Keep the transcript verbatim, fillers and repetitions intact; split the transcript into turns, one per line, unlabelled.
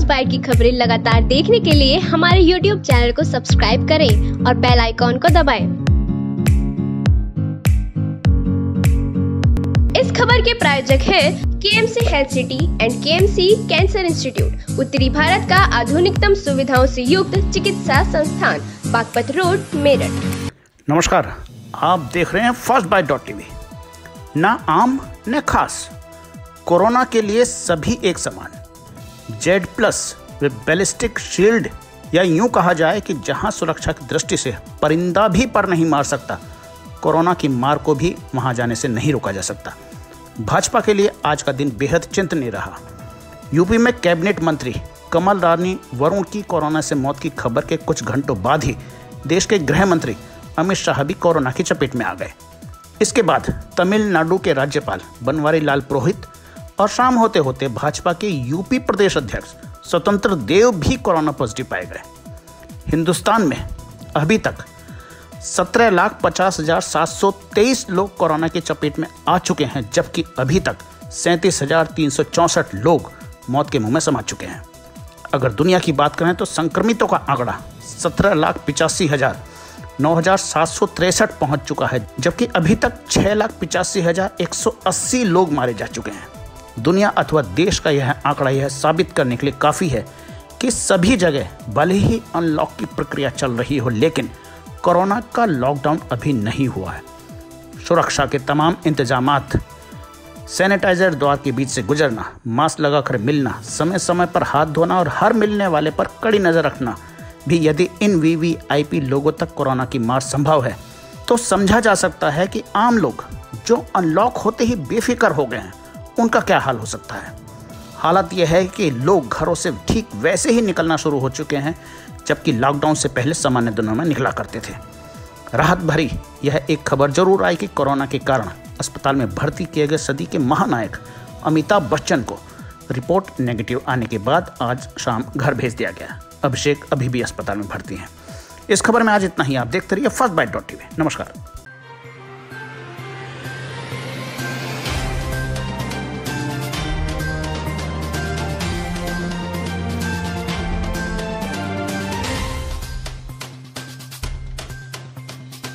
First bite की खबरें लगातार देखने के लिए हमारे यूट्यूब चैनल को सब्सक्राइब करें और बेल आइकॉन को दबाएं। इस खबर के प्रायोजक है K M C health city and K M C cancer institute, उत्तरी भारत का आधुनिकतम सुविधाओं से युक्त चिकित्सा संस्थान, बागपत रोड, मेरठ।
नमस्कार, आप देख रहे हैं फर्स्ट बाइट डॉट टीवी। ना आम न खास, कोरोना के लिए सभी एक समान। जेड प्लस व बैलिस्टिक शील्ड, या यूं कहा जाए कि जहां सुरक्षा की दृष्टि से परिंदा भी पर नहीं मार सकता, कोरोना की मार को भी वहां जाने से नहीं रोका जा सकता। भाजपा के लिए आज का दिन बेहद चिंतनीय रहा। यूपी में कैबिनेट मंत्री कमल रानी वरुण की कोरोना से मौत की खबर के कुछ घंटों बाद ही देश के गृह मंत्री अमित शाह भी कोरोना की चपेट में आ गए। इसके बाद तमिलनाडु के राज्यपाल बनवारी लाल पुरोहित और शाम होते होते भाजपा के यूपी प्रदेश अध्यक्ष स्वतंत्र देव भी कोरोना पॉजिटिव पाए गए। हिंदुस्तान में अभी तक सत्रह लाख पचास हजार सात सौ तेईस लोग कोरोना की चपेट में आ चुके हैं, जबकि अभी तक सैंतीस हजार तीन सौ चौंसठ लोग मौत के मुंह में समा चुके हैं। अगर दुनिया की बात करें तो संक्रमितों का आंकड़ा सत्रह लाख पिचासी हजार नौ हजार सात सौ तिरसठ पहुंच चुका है, जबकि अभी तक छह लाख पिचासी हजार एक सौ अस्सी लोग मारे जा चुके हैं। दुनिया अथवा देश का यह आंकड़ा यह साबित करने के लिए काफ़ी है कि सभी जगह भले ही अनलॉक की प्रक्रिया चल रही हो, लेकिन कोरोना का लॉकडाउन अभी नहीं हुआ है। सुरक्षा के तमाम इंतजामात, सैनिटाइजर द्वार के बीच से गुजरना, मास्क लगाकर मिलना, समय समय पर हाथ धोना और हर मिलने वाले पर कड़ी नज़र रखना भी यदि इन वी वी आई पी लोगों तक कोरोना की मार संभव है, तो समझा जा सकता है कि आम लोग जो अनलॉक होते ही बेफिक्र हो गए हैं, उनका क्या हाल हो सकता है। हालत यह है कि लोग घरों से ठीक वैसे ही निकलना शुरू हो चुके हैं जबकि लॉकडाउन से पहले सामान्य दिनों में निकला करते थे। राहत भरी यह एक खबर जरूर आई कि कोरोना के कारण अस्पताल में भर्ती किए गए सदी के महानायक अमिताभ बच्चन को रिपोर्ट नेगेटिव आने के बाद आज शाम घर भेज दिया गया। अभिषेक अभी भी अस्पताल में भर्ती हैं। इस खबर में आज इतना ही। आप देखते रहिए फर्स्ट बाइट डॉट टीवी। नमस्कार।